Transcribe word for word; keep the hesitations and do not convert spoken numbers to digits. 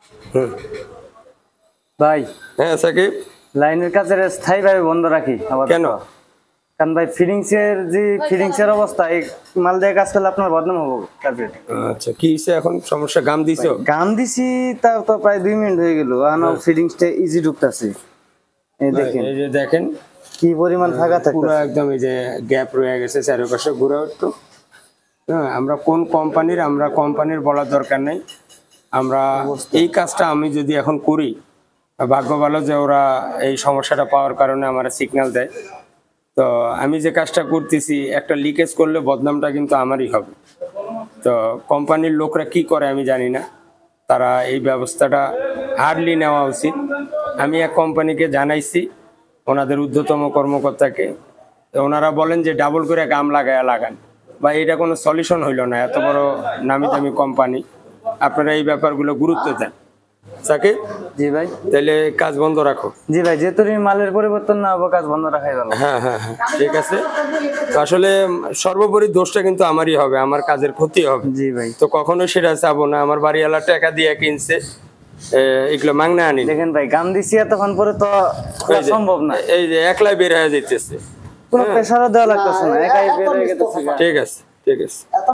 হুম ভাই হ্যাঁ সাকিব, লাইনের কাজের স্থায়ীভাবে বন্ধ রাখি আবার কেন? কারণ ভাই ফিটিংস এর যে ফিটিংস এর অবস্থা, এই মাল দিয়ে কাজ করলে আপনার বদনাম হবো কাজের। আচ্ছা কি হইছে এখন সমস্যা? গাম দিছো? গান দিছি তাও তো প্রায় দুই মিনিট হয়ে গেল, আনো ফিটিংসটা ইজি ঢুকতাছে। এই দেখেন এই যে দেখেন কি পরিমাণ ফাঁকা থাকে, পুরো একদম এই যে গ্যাপ রয়ে গেছে চারপাশে ঘুরে উঠতো। হ্যাঁ, আমরা কোন কোম্পানির, আমরা কোম্পানির বলার দরকার নেই। আমরা এই কাজটা আমি যদি এখন করি, ভাগ্য ভালো যে ওরা এই সমস্যাটা পাওয়ার কারণে আমার সিগন্যাল দেয়। তো আমি যে কাজটা করতেছি, একটা লিকেজ করলে বদনামটা কিন্তু আমারই হবে। তো কোম্পানির লোকরা কি করে আমি জানি না, তারা এই ব্যবস্থাটা হার্ডলি নেওয়া উচিত। আমি এক কোম্পানিকে জানাইছি, ওনাদের ঊর্ধ্বতম কর্মকর্তাকে, তো ওনারা বলেন যে ডাবল করে গাম লাগায়া লাগান। বা এটা কোনো সলিউশন হইল না, এত বড় নামি দামি কোম্পানি, আপনারা এই ব্যাপারগুলো গুরুত্ব দেন। সাকিব জি ভাই, তাহলে কাজ বন্ধ রাখো। জি ভাই, যেহেতু মালের পরিবর্তন না হবে কাজ বন্ধ রাখাই ভালো। হ্যাঁ হ্যাঁ হ্যাঁ ঠিক আছে। তো আসলে সর্বোপরি দোষটা কিন্তু আমারই হবে, আমার কাজের ক্ষতি হবে। জি ভাই, তো কখনো সেটা চাবো না। আমার বাড়িওয়ালা টাকা দিয়ে কিনছে, এগুলো মাংনা আনি। দেখেন ভাই গান দিছি এতক্ষণ পরে তো সম্ভব না, এই যে একলাই বের হয়ে যেতেছে, কোনো প্রেসারও দেওয়া লাগতেছে না, একাই বের হয়ে গেছে। ঠিক আছে ঠিক আছে।